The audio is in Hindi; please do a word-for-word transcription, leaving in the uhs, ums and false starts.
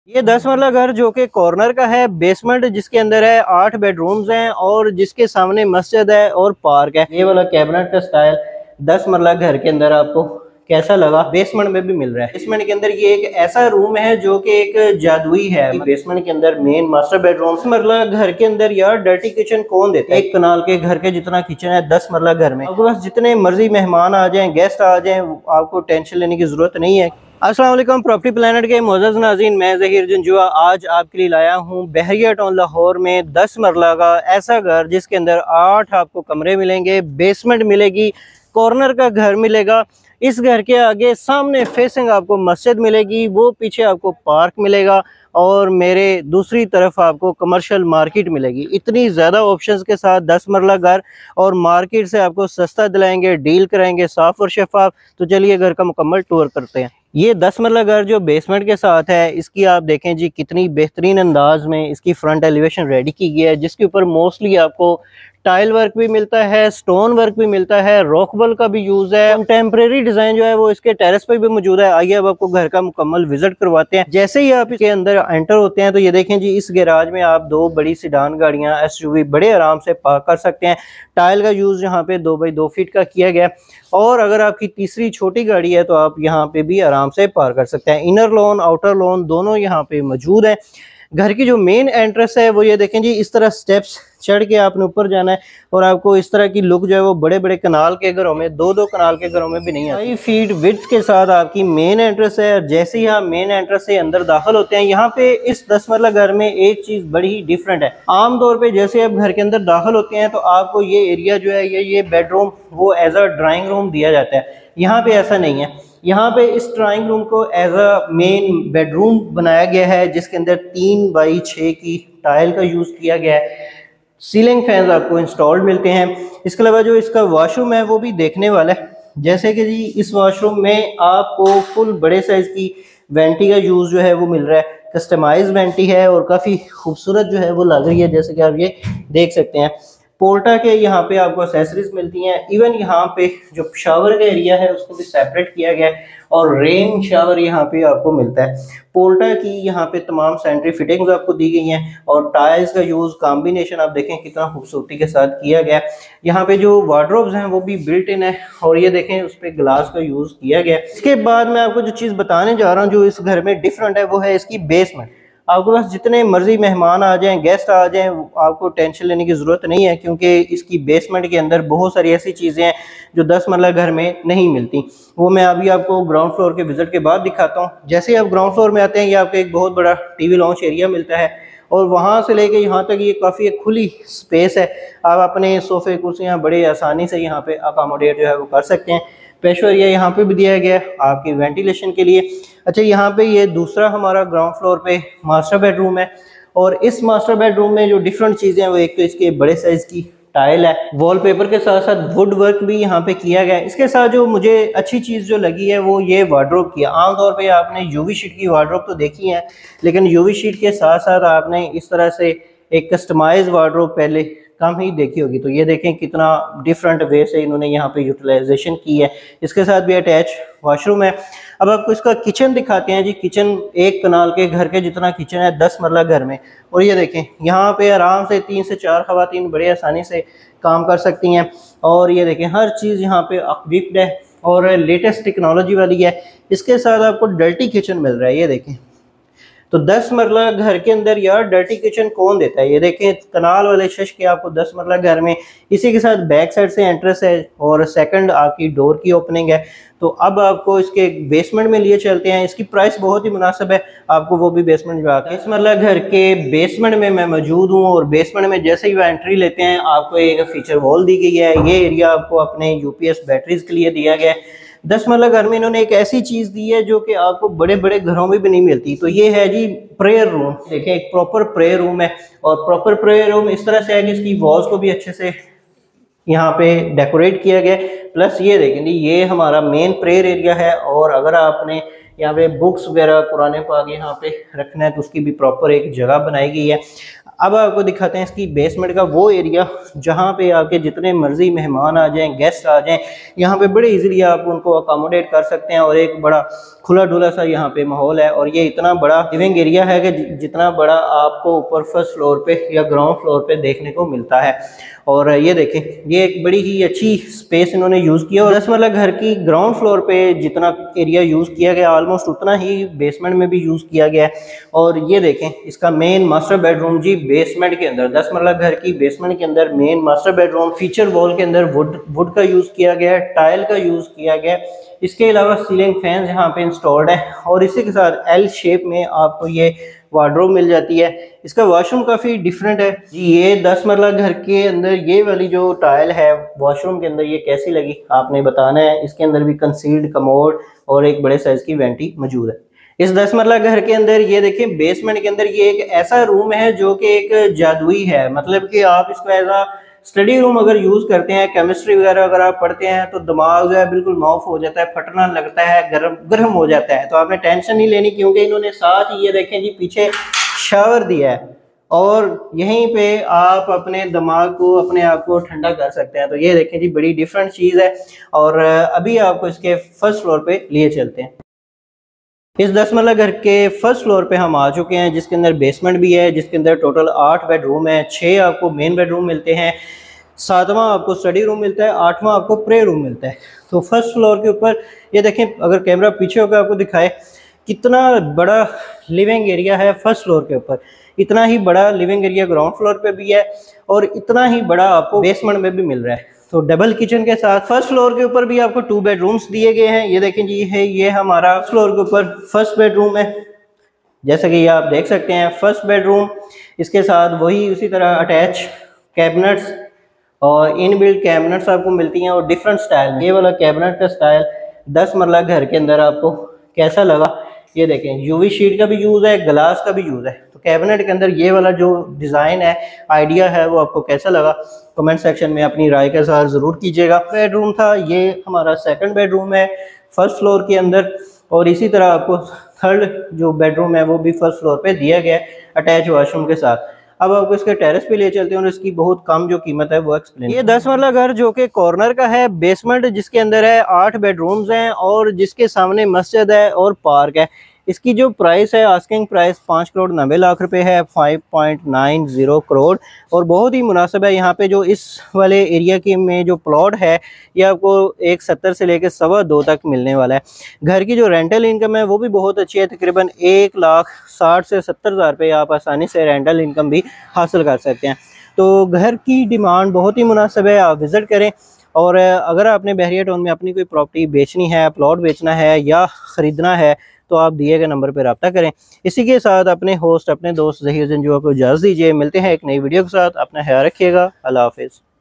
ये दस मरला घर जो कि कॉर्नर का है, बेसमेंट जिसके अंदर है, आठ बेडरूम्स हैं और जिसके सामने मस्जिद है और पार्क है। ये वाला कैबिनेट का स्टाइल दस मरला घर के अंदर आपको कैसा लगा? बेसमेंट में भी मिल रहा है। बेसमेंट के अंदर ये एक ऐसा रूम है जो कि एक जादुई है। बेसमेंट के अंदर मेन मास्टर बेडरूम। दस मरला घर के अंदर यार डर्टी किचन कौन देता है? एक कनाल के घर के जितना किचन है दस मरला घर में। आपके पास जितने मर्जी मेहमान आ जाएं, गेस्ट आ जाएं, आपको टेंशन लेने की जरूरत नहीं है। अस्सलाम वालेकुम प्रॉपर्टी प्लानट के मोअज़्ज़ज़ नाज़रीन, मैं ज़हीर जंजुआ आज आपके लिए लाया हूँ बहरिया टाउन लाहौर में दस मरला का ऐसा घर जिसके अंदर आठ आपको कमरे मिलेंगे, बेसमेंट मिलेगी, कॉर्नर का घर मिलेगा। इस घर के आगे सामने फेसिंग आपको मस्जिद मिलेगी, वो पीछे आपको पार्क मिलेगा और मेरे दूसरी तरफ आपको कमर्शियल मार्केट मिलेगी। इतनी ज़्यादा ऑप्शंस के साथ दस मरला घर और मार्केट से आपको सस्ता दिलाएंगे, डील कराएंगे साफ़ और शफाफ। तो चलिए घर का मुकम्मल टूर करते हैं। ये दस मरला घर जो बेसमेंट के साथ है, इसकी आप देखें जी कितनी बेहतरीन अंदाज में इसकी फ्रंट एलिवेशन रेडी की गई है, जिसके ऊपर मोस्टली आपको टाइल वर्क भी मिलता है, स्टोन वर्क भी मिलता है, रॉकवॉल का भी यूज है। टेम्परेरी डिजाइन जो है वो इसके टेरेस पे भी मौजूद है। आइए अब आपको घर का मुकम्मल विजिट करवाते हैं। जैसे ही आप इसके अंदर एंटर होते हैं तो ये देखें जी, इस गैराज में आप दो बड़ी सीडान गाड़ियां एसयूवी बड़े आराम से पार्क कर सकते हैं। टाइल का यूज यहाँ पे दो बाई दो फीट का किया गया और अगर आपकी तीसरी छोटी गाड़ी है तो आप यहाँ पे भी आराम से पार्क कर सकते हैं। इनर लॉन आउटर लॉन दोनों यहाँ पे मौजूद है। घर की जो मेन एंट्रेंस है वो ये देखें जी, इस तरह स्टेप्स चढ़ के आपने ऊपर जाना है और आपको इस तरह की लुक जो है वो बड़े बड़े कनाल के घरों में, दो दो कनाल के घरों में भी नहीं आती। फीट विड्थ के साथ आपकी मेन एंट्रेंस है और जैसे ही आप मेन एंट्रेंस से अंदर दाखिल होते हैं, यहाँ पे इस दस मरला घर में एक चीज बड़ी ही डिफरेंट है। आमतौर पे जैसे आप घर के अंदर दाखिल होते हैं तो आपको ये एरिया जो है, ये ये बेडरूम वो एज अ ड्राइंग रूम दिया जाता है। यहाँ पे ऐसा नहीं है। यहाँ पे इस ड्राइंग रूम को एज अ मेन बेडरूम बनाया गया है, जिसके अंदर तीन बाई छः की टाइल का यूज़ किया गया है। सीलिंग फैंस आपको इंस्टॉल्ड मिलते हैं। इसके अलावा जो इसका वॉशरूम है वो भी देखने वाला है। जैसे कि जी इस वॉशरूम में आपको फुल बड़े साइज़ की वेंटी का यूज़ जो है वो मिल रहा है। कस्टमाइज वेंटी है और काफ़ी खूबसूरत जो है वो लग रही है, जैसे कि आप ये देख सकते हैं। पोल्टा के यहाँ पे आपको एक्सेसरीज मिलती हैं। इवन यहाँ पे जो शावर का एरिया है उसको भी सेपरेट किया गया है और रेन शावर यहाँ पे आपको मिलता है। पोल्टा की यहाँ पे तमाम सैनिटरी फिटिंग्स आपको दी गई हैं और टाइल्स का यूज़ कॉम्बिनेशन आप देखें कितना खूबसूरती के साथ किया गया है। यहाँ पे जो वार्डरोब्स हैं वो भी बिल्ट इन है और ये देखें उस पर ग्लास का यूज़ किया गया है। इसके बाद मैं आपको जो चीज़ बताने जा रहा हूँ जो इस घर में डिफरेंट है वो है इसकी बेसमेंट। आपके पास जितने मर्जी मेहमान आ जाएं, गेस्ट आ जाएं, आपको टेंशन लेने की ज़रूरत नहीं है, क्योंकि इसकी बेसमेंट के अंदर बहुत सारी ऐसी चीज़ें हैं जो दस मरला घर में नहीं मिलती। वो मैं अभी आपको ग्राउंड फ्लोर के विजिट के बाद दिखाता हूँ। जैसे ही आप ग्राउंड फ्लोर में आते हैं, ये आपको एक बहुत बड़ा टीवी लॉन्च एरिया मिलता है और वहाँ से लेके यहाँ तक ये काफ़ी एक खुली स्पेस है। आप अपने सोफ़े कुर्सियाँ बड़े आसानी से यहाँ पे अकोमोडेट जो है वो कर सकते हैं। पेशो एरिया यहाँ पे भी दिया गया है आपकी वेंटिलेशन के लिए। अच्छा, यहाँ पे ये दूसरा हमारा ग्राउंड फ्लोर पे मास्टर बेडरूम है और इस मास्टर बेडरूम में जो डिफरेंट चीज़ें हैं वो एक तो इसके बड़े साइज़ की टाइल है, वॉलपेपर के साथ साथ वुड वर्क भी यहाँ पे किया गया है। इसके साथ जो मुझे अच्छी चीज़ जो लगी है वो ये वार्डरोब की है। आमतौर पे आपने यूवी शीट की वार्डरोब तो देखी है, लेकिन यूवी शीट के साथ साथ आपने इस तरह से एक कस्टमाइज वार्डरोब पहले कम ही देखी होगी। तो ये देखें कितना डिफरेंट वे से इन्होंने यहाँ पे यूटिलाइजेशन की है। इसके साथ भी अटैच वॉशरूम है। अब आपको इसका किचन दिखाते हैं जी। किचन एक कनाल के घर के जितना किचन है दस मरला घर में और ये देखें यहाँ पे आराम से तीन से चार खवातीन बड़े आसानी से काम कर सकती हैं और ये देखें हर चीज़ यहाँ पे इक्विप्ड है और लेटेस्ट टेक्नोलॉजी वाली है। इसके साथ आपको डर्टी किचन मिल रहा है। ये देखें, तो दस मरला घर के अंदर यार डर्टी किचन कौन देता है? ये देखें कनाल वाले शश के आपको दस मरला घर में। इसी के साथ बैक साइड से एंट्रेंस है और सेकंड आपकी डोर की ओपनिंग है। तो अब आपको इसके बेसमेंट में लिए चलते हैं। इसकी प्राइस बहुत ही मुनासिब है, आपको वो भी बेसमेंट जो आता है। दस मरला घर के बेसमेंट में मैं मौजूद हूँ और बेसमेंट में जैसे ही वो एंट्री लेते हैं आपको एक फीचर वॉल दी गई है। ये एरिया आपको अपने यूपीएस बैटरीज के लिए दिया गया है। दस मरला घर में इन्होंने एक ऐसी चीज़ दी है जो कि आपको बड़े बड़े घरों में भी नहीं मिलती। तो ये है जी प्रेयर रूम। देखिए एक प्रॉपर प्रेयर रूम है और प्रॉपर प्रेयर रूम इस तरह से है कि इसकी वॉल्स को भी अच्छे से यहाँ पे डेकोरेट किया गया। प्लस ये देखें जी, ये हमारा मेन प्रेयर एरिया है और अगर आपने यहाँ पे बुक्स वगैरह कुरान पाक यहाँ पे रखना है तो उसकी भी प्रॉपर एक जगह बनाई गई है। अब आपको दिखाते हैं इसकी बेसमेंट का वो एरिया जहाँ पे आपके जितने मर्जी मेहमान आ जाएं, गेस्ट आ जाएं, यहाँ पे बड़े इजीली आप उनको अकोमोडेट कर सकते हैं और एक बड़ा खुला डुला सा यहाँ पे माहौल है। और ये इतना बड़ा लिविंग एरिया है कि जितना बड़ा आपको ऊपर फर्स्ट फ्लोर पे या ग्राउंड फ्लोर पे देखने को मिलता है। और ये देखें, ये एक बड़ी ही अच्छी स्पेस इन्होंने यूज़ किया। और दस मरला घर की ग्राउंड फ्लोर पे जितना एरिया यूज़ किया गया ऑलमोस्ट उतना ही बेसमेंट में भी यूज़ किया गया है। और ये देखें, इसका मेन मास्टर बेडरूम जी बेसमेंट के अंदर, दस मरला घर की बेसमेंट के अंदर main master bedroom, feature wall के अंदर वुड वुड का यूज़ किया गया है, टाइल का यूज़ किया गया है। इसके अलावा सीलिंग फैंस यहाँ पे इंस्टॉल्ड है। और इसी के साथ एल शेप में आपको ये वार्डरोब मिल जाती है। इसका वॉशरूम काफ़ी डिफरेंट है जी। ये दस मरला घर के अंदर ये वाली जो टाइल है वॉशरूम के अंदर, ये कैसी लगी आपने बताना है। इसके अंदर भी कंसील्ड कमोड और एक बड़े साइज की वेंटी मौजूद है। इस दस मरला घर के अंदर ये देखें, बेसमेंट के अंदर ये एक ऐसा रूम है जो कि एक जादुई है। मतलब कि आप इसको एज आ स्टडी रूम अगर यूज़ करते हैं, केमिस्ट्री वगैरह अगर आप पढ़ते हैं तो दिमाग जो है बिल्कुल माउफ हो जाता है, फटना लगता है, गर्म गर्म हो जाता है। तो आपने टेंशन नहीं लेनी, क्योंकि इन्होंने साथ ही ये देखें जी पीछे शावर दिया है और यहीं पे आप अपने दिमाग को, अपने आप को ठंडा कर सकते हैं। तो ये देखें जी, बड़ी डिफरेंट चीज़ है। और अभी आपको इसके फर्स्ट फ्लोर पे लिए चलते हैं। इस दस मरला घर के फर्स्ट फ्लोर पे हम आ चुके हैं, जिसके अंदर बेसमेंट भी है, जिसके अंदर टोटल आठ बेडरूम है। छः आपको मेन बेडरूम मिलते हैं, सातवां आपको स्टडी रूम मिलता है, आठवां आपको प्रे रूम मिलता है। तो फर्स्ट फ्लोर के ऊपर ये देखें, अगर कैमरा पीछे होकर आपको दिखाए कितना बड़ा लिविंग एरिया है फर्स्ट फ्लोर के ऊपर। इतना ही बड़ा लिविंग एरिया ग्राउंड फ्लोर पे भी है और इतना ही बड़ा आपको बेसमेंट में भी मिल रहा है। तो डबल किचन के साथ फर्स्ट फ्लोर के ऊपर भी आपको टू बेडरूम्स दिए गए हैं। ये देखें जी, है ये हमारा फ्लोर के ऊपर फर्स्ट बेडरूम है, जैसा कि ये आप देख सकते हैं फर्स्ट बेडरूम। इसके साथ वही उसी तरह अटैच कैबिनेट्स और इनबिल्ट कैबिनेट्स आपको मिलती हैं और डिफरेंट स्टाइल। ये वाला कैबिनेट का स्टाइल दस मरला घर के अंदर आपको कैसा लगा, ये देखें। यूवी शीट का भी यूज़ है, ग्लास का भी यूज़ है। तो कैबिनेट के अंदर ये वाला जो डिज़ाइन है, आइडिया है, वो आपको कैसा लगा कमेंट सेक्शन में अपनी राय के साथ ज़रूर कीजिएगा। बेडरूम था, ये हमारा सेकंड बेडरूम है फर्स्ट फ्लोर के अंदर। और इसी तरह आपको थर्ड जो बेडरूम है वो भी फर्स्ट फ्लोर पे दिया गया है अटैच वॉशरूम के साथ। अब आपको इसके टेरेस पे ले चलते हैं और इसकी बहुत कम जो कीमत है वो एक्सप्लेन। ये दस मरला घर जो कि कॉर्नर का है, बेसमेंट जिसके अंदर है, आठ बेडरूम्स हैं और जिसके सामने मस्जिद है और पार्क है। इसकी जो प्राइस है, आस्किंग प्राइस पाँच करोड़ नब्बे लाख रुपए है, five point nine zero crore. और बहुत ही मुनासिब है। यहाँ पे जो इस वाले एरिया के में जो प्लॉट है ये आपको एक सत्तर से लेकर सवा दो तक मिलने वाला है। घर की जो रेंटल इनकम है वो भी बहुत अच्छी है, तकरीबन एक लाख साठ से सत्तर हज़ार रुपये आप आसानी से रेंटल इनकम भी हासिल कर सकते हैं। तो घर की डिमांड बहुत ही मुनासिब है, आप विज़िट करें। और अगर आपने बहरिया टाउन में अपनी कोई प्रॉपर्टी बेचनी है, प्लॉट बेचना है या ख़रीदना है तो आप दिए गए नंबर पर रब्ता करें। इसी के साथ अपने होस्ट, अपने दोस्त ज़हीर जंजुआ को इजाज़त दीजिए। मिलते हैं एक नई वीडियो के साथ। अपना ख्याल रखिएगा। अल्लाह हाफ़िज़।